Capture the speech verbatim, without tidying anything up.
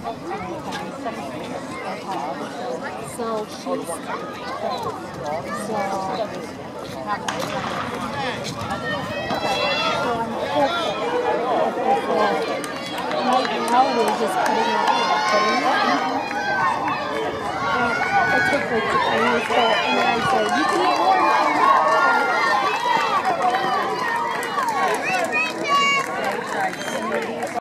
So she's so so I'm hopeful. Right now we're just putting it in the thing. And I took her to the store and I said,